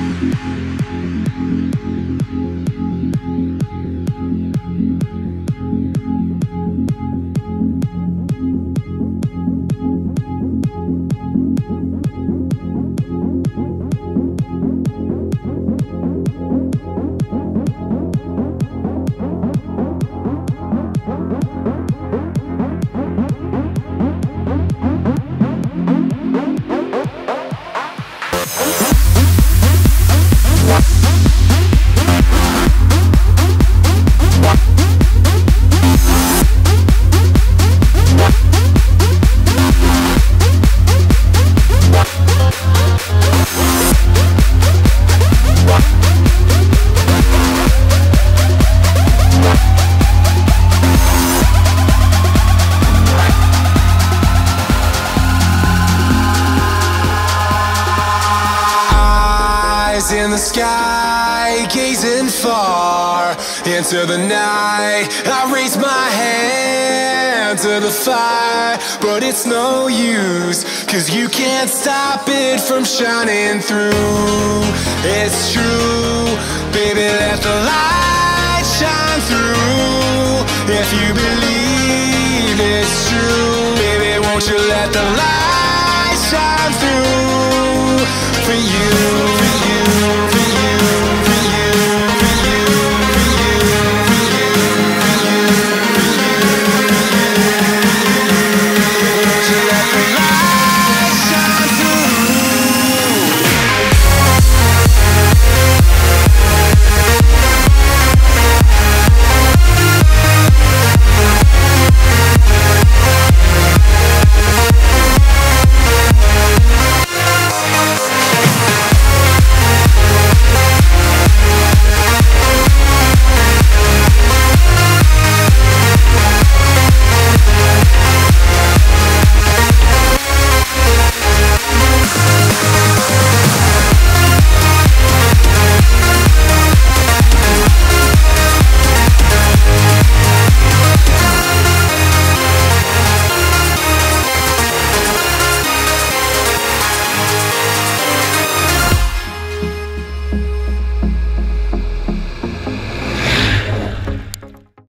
In the sky, gazing far into the night, I raise my hand to the fire, but it's no use, 'cause you can't stop it from shining through. It's true, baby, let the light shine through. If you believe it's true, baby, won't you let the light shine through?